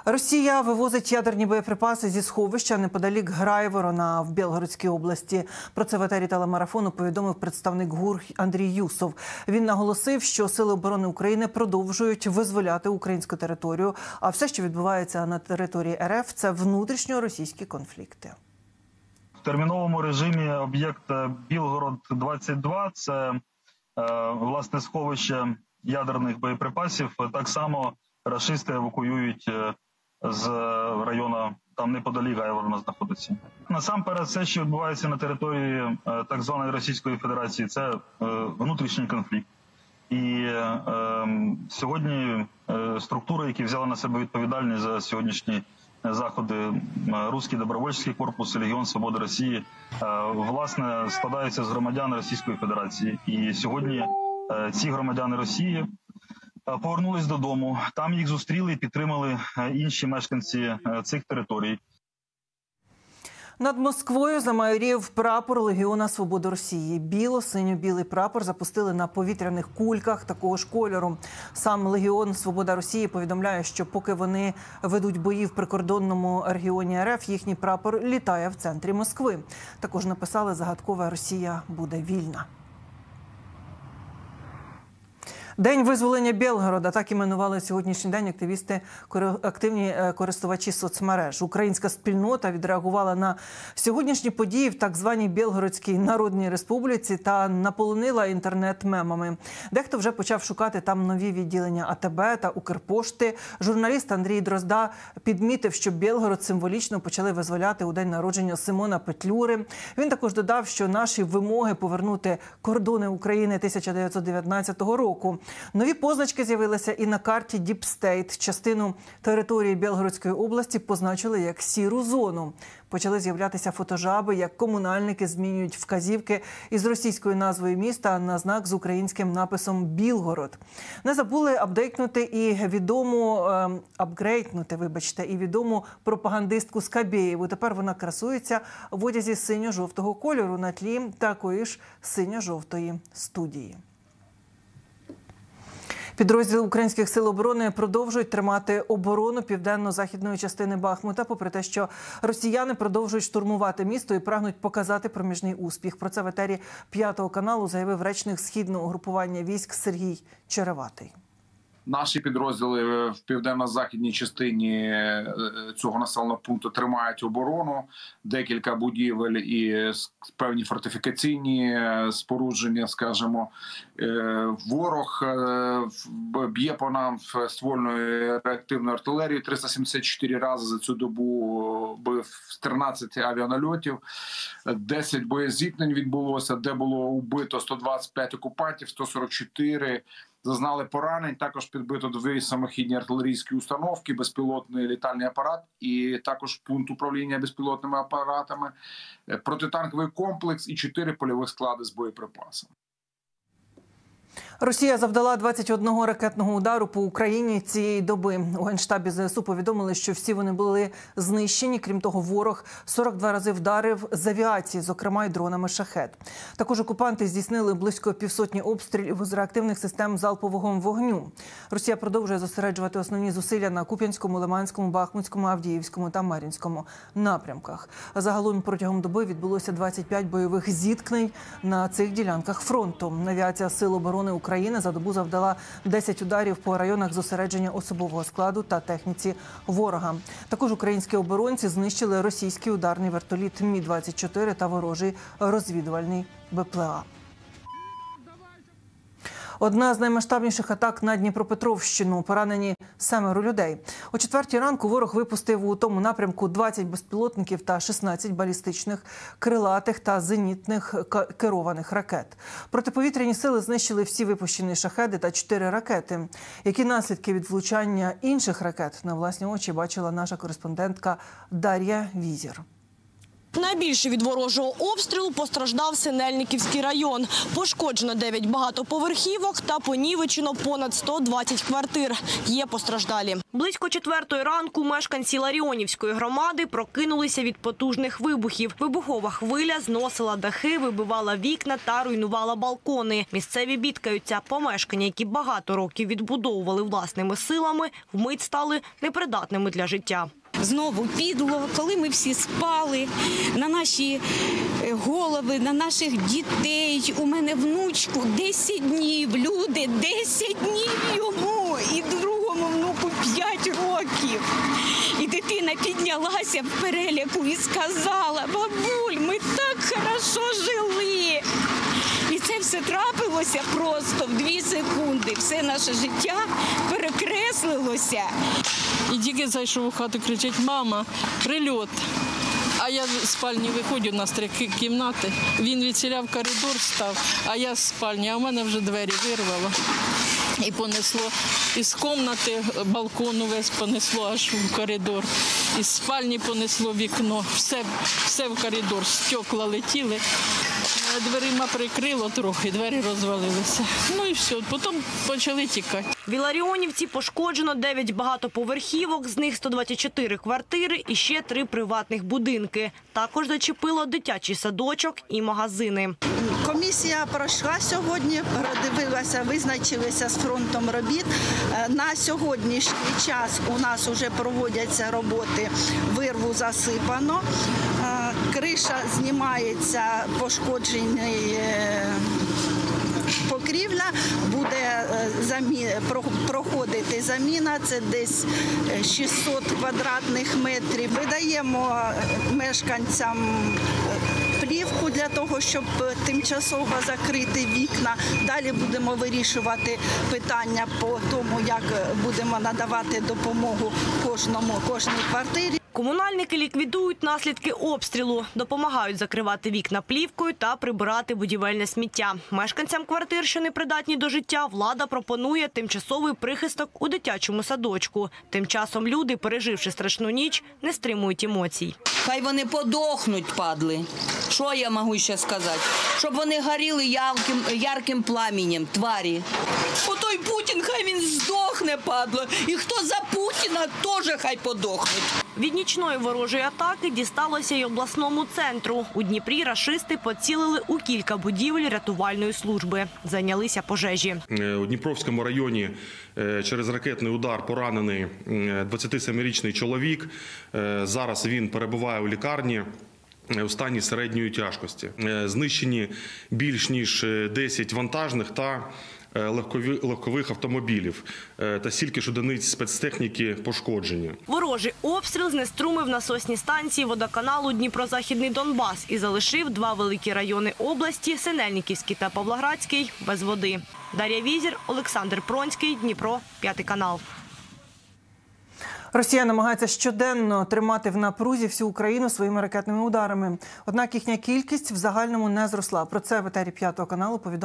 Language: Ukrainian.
Росія вивозить ядерні боєприпаси зі сховища неподалік Грайворона в Білгородській області. Про це в етері телемарафону повідомив представник ГУР Андрій Юсов. Він наголосив, що Сили оборони України продовжують визволяти українську територію, а все, що відбувається на території РФ – це внутрішньоросійські конфлікти. В терміновому режимі об'єкт Білгород-22 – це, власне, сховище ядерних боєприпасів. Так само рашисти евакуюють з району, там неподалік Грайворона знаходиться. Насамперед, все, що відбувається на території так званої Російської Федерації, це внутрішній конфлікт. І сьогодні структури, які взяли на себе відповідальність за сьогоднішні заходи, Руський добровольчий корпус, Легіон Свободи Росії, власне, складаються з громадян Російської Федерації. І сьогодні ці громадяни Росії повернулись додому. Там їх зустріли і підтримали інші мешканці цих територій. Над Москвою замайорів прапор Легіона Свободи Росії. Біло-синьо-білий прапор запустили на повітряних кульках такого ж кольору. Сам Легіон Свобода Росії повідомляє, що поки вони ведуть бої в прикордонному регіоні РФ, їхній прапор літає в центрі Москви. Також написали: «Загадкова Росія буде вільна». День визволення Білгорода – так іменували сьогоднішній день активні користувачі соцмереж. Українська спільнота відреагувала на сьогоднішні події в так званій Білгородській Народній Республіці та наполонила інтернет мемами. Дехто вже почав шукати там нові відділення АТБ та Укрпошти. Журналіст Андрій Дрозда підмітив, що Білгород символічно почали визволяти у день народження Симона Петлюри. Він також додав, що наші вимоги повернути кордони України 1919 року. Нові позначки з'явилися і на карті Deep State. Частину території Білгородської області позначили як сіру зону. Почали з'являтися фотожаби, як комунальники змінюють вказівки із російською назвою міста на знак з українським написом «Білгород». Не забули апгрейднути і відому пропагандистку Скабєєву. Тепер вона красується в одязі синьо-жовтого кольору на тлі такої ж синьо-жовтої студії. Підрозділи українських сил оборони продовжують тримати оборону південно-західної частини Бахмута, попри те, що росіяни продовжують штурмувати місто і прагнуть показати проміжний успіх. Про це в етері 5-го каналу заявив речник Східного угрупування військ Сергій Череватий. Наші підрозділи в південно-західній частині цього населеного пункту тримають оборону. Декілька будівель і певні фортифікаційні спорудження, скажімо. Ворог б'є по нам ствольною реактивною артилерією. 374 рази за цю добу бив 13 авіанальотів. 10 боєзіткнень відбулося, де було убито 125 окупантів, 144 зазнали поранень, також підбито 2 самохідні артилерійські установки, безпілотний літальний апарат і також пункт управління безпілотними апаратами, протитанковий комплекс і 4 польових склади з боєприпасами. Росія завдала 21 ракетного удару по Україні цієї доби. У Генштабі ЗСУ повідомили, що всі вони були знищені. Крім того, ворог 42 рази вдарив з авіації, зокрема й дронами «Шахед». Також окупанти здійснили близько півсотні обстрілів з реактивних систем залпового вогню. Росія продовжує зосереджувати основні зусилля на Куп'янському, Лиманському, Бахмутському, Авдіївському та Мар'їнському напрямках. Загалом протягом доби відбулося 25 бойових зіткнень на цих ділянках фронту. Авіація Сил оборони України за добу завдала 10 ударів по районах зосередження особового складу та техніці ворога. Також українські оборонці знищили російський ударний вертоліт Мі-24 та ворожий розвідувальний БПЛА. Одна з наймасштабніших атак на Дніпропетровщину. Поранені 7 людей. О 4-й ранку ворог випустив у тому напрямку 20 безпілотників та 16 балістичних, крилатих та зенітних керованих ракет. Протиповітряні сили знищили всі випущені шахеди та 4 ракети. Які наслідки від влучання інших ракет на власні очі бачила наша кореспондентка Дар'я Візір. Найбільше від ворожого обстрілу постраждав Синельниківський район. Пошкоджено 9 багатоповерхівок та понівечено понад 120 квартир. Є постраждалі. Близько 4-ї ранку мешканці Ларіонівської громади прокинулися від потужних вибухів. Вибухова хвиля зносила дахи, вибивала вікна та руйнувала балкони. Місцеві бідкаються. Помешкання, які багато років відбудовували власними силами, вмить стали непридатними для життя. Знову підло, коли ми всі спали, на наші голови, на наших дітей. У мене внучку 10 днів, люди, 10 днів йому і другому внуку 5 років. І дитина піднялася в переляку і сказала: бабуль, ми так хорошо жили. І це все трапилося просто в 2 секунди. Все наше життя перекреслилося. І тільки зайшов у хату, кричить: мама, прильот. А я з спальні виходжу, у нас 3 кімнати. Він відсіляв коридор, став, а я з спальні, а в мене вже двері вирвало. І понесло із кімнати, балкону весь понесло аж в коридор. Із спальні понесло вікно, все в коридор, стекла летіли. Дверима прикрило трохи, двері розвалилися. Ну і все, потім почали тікати. В Іларіонівці пошкоджено 9 багатоповерхівок, з них 124 квартири і ще 3 приватних будинки. Також зачепило дитячий садочок і магазини. Комісія пройшла сьогодні, продивилася, визначилися з фронтом робіт. На сьогоднішній час у нас вже проводяться роботи, вирву засипано, криша знімається, пошкоджений покрівля, буде проходити заміна, це десь 600 квадратних метрів. Видаємо мешканцям плівку для того, щоб тимчасово закрити вікна. Далі будемо вирішувати питання по тому, як будемо надавати допомогу кожній квартирі. Комунальники ліквідують наслідки обстрілу, допомагають закривати вікна плівкою та прибирати будівельне сміття. Мешканцям квартир, що непридатні до життя, влада пропонує тимчасовий прихисток у дитячому садочку. Тим часом люди, переживши страшну ніч, не стримують емоцій. Хай вони подохнуть, падли. Що я можу ще сказати? Щоб вони горіли ярким пламенем, тварі. Отой Путін, хай він здохне, падло. І хто за Путіна, теж хай подохнуть. Від нічної ворожої атаки дісталося й обласному центру. У Дніпрі рашисти поцілили у кілька будівель рятувальної служби. Зайнялися пожежі. У Дніпровському районі через ракетний удар поранений 27-річний чоловік. Зараз він перебуває у лікарні у стані середньої тяжкості. Знищені більш ніж 10 вантажних та легкових автомобілів та стільки ж одиниць спецтехніки пошкоджені. Ворожий обстріл знеструмив насосні станції водоканалу Дніпро-Західний Донбас і залишив 2 великі райони області – Синельниківський та Павлоградський – без води. Дар'я Візір, Олександр Пронський, Дніпро, 5 канал. Росія намагається щоденно тримати в напрузі всю Україну своїми ракетними ударами. Однак їхня кількість в загальному не зросла. Про це в етері 5 каналу повідомляє